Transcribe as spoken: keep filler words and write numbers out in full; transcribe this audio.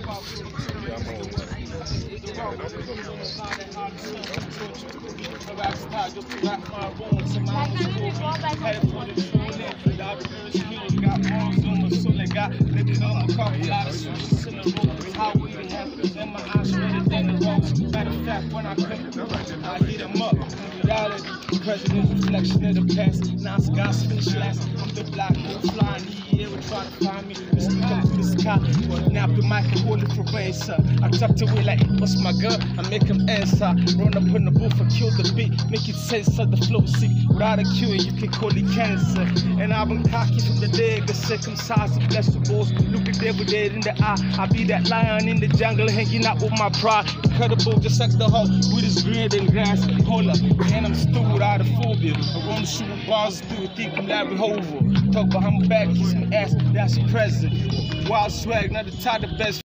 When I come, I hit them up. Reality, president, reflection of the past. Now it's God's finish last. I'm the black girl flying the air and try to find me. Just look up to the sky. Nap the mic and hold it for race. I tucked away like, what's my girl? I make him answer. Run up in the booth and kill the beat. Make it sense of the flow. See, without a cure, you can call it cancer. And I've been cocky from the leg. The circumcised and blessed with balls. Look the devil dead in the eye. I be that lion in the jungle hanging out with my pride. Incredible, just like the hawk with his grid and grass. Hold up, and I'm still without a phobia. I run the shoot with bars through, think I'm Larry Hoover. Talk behind my back, kiss my ass, that's present. Wild swag, not the tie the best.